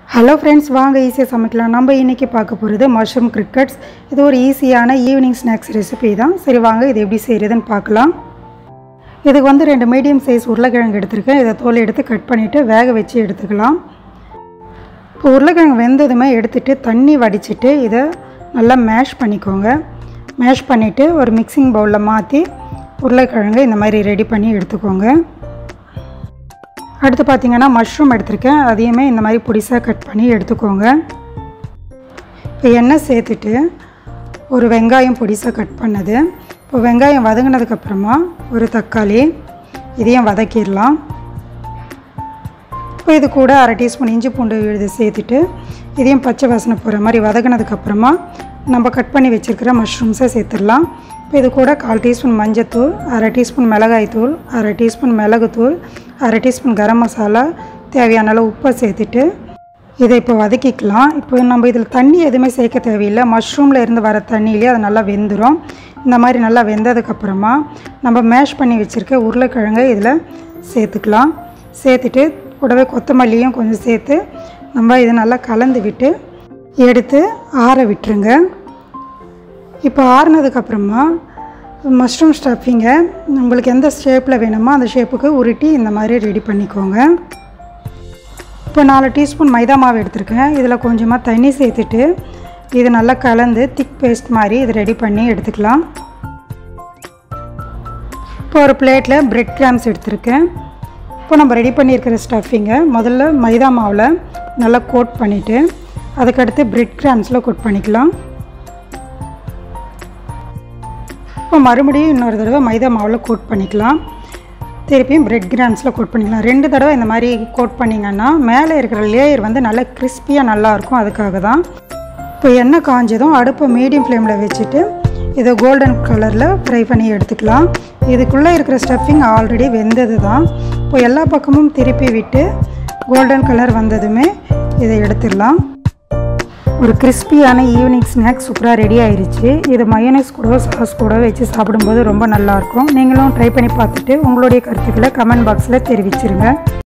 Hello friends, வாங்க ஈஸியாக சமைக்கலாம். நம்ம இன்றைக்கி பார்க்க போகிறது மஷ்ரூம் கிரிக்கெட்ஸ். இது ஒரு ஈஸியான ஈவினிங் ஸ்நாக்ஸ் ரெசிபி தான். சரி, வாங்க இது எப்படி செய்கிறதுன்னு பார்க்கலாம். இதுக்கு வந்து 2 மீடியம் சைஸ் உருளைக்கிழங்கு எடுத்துருக்கேன். இதை தோல் எடுத்து கட் பண்ணிவிட்டு வேக வச்சு எடுத்துக்கலாம். இப்போ உருளைக்கிழங்கு வெந்ததுமே எடுத்துகிட்டு தண்ணி வடிச்சிட்டு இதை நல்லா மேஷ் பண்ணிக்கோங்க. மேஷ் பண்ணிவிட்டு ஒரு மிக்சிங் பவுலில் மாற்றி உருளைக்கிழங்கு இந்த மாதிரி ரெடி பண்ணி எடுத்துக்கோங்க. அடுத்து பார்த்திங்கன்னா மஷ்ரூம் எடுத்திருக்கேன். அதையுமே இந்த மாதிரி பொடிசாக கட் பண்ணி எடுத்துக்கோங்க. இப்போ எண்ணெய் சேர்த்துட்டு ஒரு வெங்காயம் பொடிசாக கட் பண்ணது. இப்போ வெங்காயம் வதங்கினதுக்கப்புறமா ஒரு தக்காளி இதையும் வதக்கிடலாம். இப்போ இது கூட 1/2 டீஸ்பூன் இஞ்சி பூண்டு விழுது சேர்த்துட்டு இதையும் பச்சை வாசனை போகிற மாதிரி வதங்கினதுக்கப்புறமா நம்ம கட் பண்ணி வச்சுருக்கிற மஷ்ரூம்ஸை சேர்த்துடலாம். இப்போ இது கூட 1/4 டீஸ்பூன் மஞ்சத்தூள், 1/2 டீஸ்பூன் மிளகாய்த்தூள், 1/2 டீஸ்பூன் மிளகுத்தூள், 1/2 டீஸ்பூன் கரம் மசாலா, தேவையான அளவு உப்பை சேர்த்துட்டு இதை இப்போ வதக்கிக்கலாம். இப்போ நம்ம இதில் தண்ணி எதுவுமே சேர்க்க தேவையில்லை. மஷ்ரூமில் இருந்து வர தண்ணியிலே அது நல்லா வெந்துடும். இந்த மாதிரி நல்லா வெந்ததுக்கப்புறமா நம்ம மேஷ் பண்ணி வச்சுருக்க உருளைக்கிழங்கை இதில் சேர்த்துக்கலாம். சேர்த்துட்டு கூடவே கொத்தமல்லியும் கொஞ்சம் சேர்த்து நம்ம இதை நல்லா கலந்து விட்டு எடுத்து ஆற விட்டுருங்க. இப்போ ஆறுனதுக்கப்புறமா மஷ்ரூம் ஸ்டஃபிங்கை உங்களுக்கு எந்த ஷேப்பில் வேணுமோ அந்த ஷேப்புக்கு உருட்டி இந்த மாதிரி ரெடி பண்ணிக்கோங்க. இப்போ 4 டீஸ்பூன் மைதா மாவு எடுத்துருக்கேன். இதில் கொஞ்சமாக தண்ணி சேர்த்துட்டு இது நல்லா கலந்து திக் பேஸ்ட் மாதிரி இது ரெடி பண்ணி எடுத்துக்கலாம். இப்போ ஒரு பிளேட்டில் பிரெட் கிராம்ஸ் எடுத்துருக்கேன். இப்போ நம்ம ரெடி பண்ணியிருக்கிற ஸ்டஃபிங்கை முதல்ல மைதா மாவில் நல்லா கோட் பண்ணிவிட்டு அதுக்கடுத்து பிரெட் கிராம்ஸில் கோட் பண்ணிக்கலாம். இப்போ மறுபடியும் இன்னொரு தடவை மைதா மாவில் கோட் பண்ணிக்கலாம். திருப்பியும் பிரெட் கிராம்ஸில் கோட் பண்ணிக்கலாம். 2 தடவை இந்த மாதிரி கோட் பண்ணிங்கன்னா மேலே இருக்கிற லேயர் வந்து நல்லா கிறிஸ்பியாக நல்லாயிருக்கும். அதுக்காக தான். இப்போ எண்ணெய் காஞ்சதும் அடுப்பை மீடியம் ஃப்ளேமில் வச்சுட்டு இதை கோல்டன் கலரில் ஃப்ரை பண்ணி எடுத்துக்கலாம். இதுக்குள்ளே இருக்கிற ஸ்டஃபிங் ஆல்ரெடி வெந்தது தான். இப்போ எல்லா பக்கமும் திருப்பி விட்டு கோல்டன் கலர் வந்ததுமே இதை எடுத்துடலாம். ஒரு கிறிஸ்பியான ஈவினிங் ஸ்நாக்ஸ் சூப்பராக ரெடி ஆயிடுச்சு. இது மயோனைஸ் கூட சாஸ் கூட வச்சு சாப்பிடும்போது ரொம்ப நல்லாயிருக்கும். நீங்களும் ட்ரை பண்ணி பார்த்துட்டு உங்களுடைய கருத்துக்களை கமெண்ட் பாக்ஸில் தெரிவிச்சிருங்க.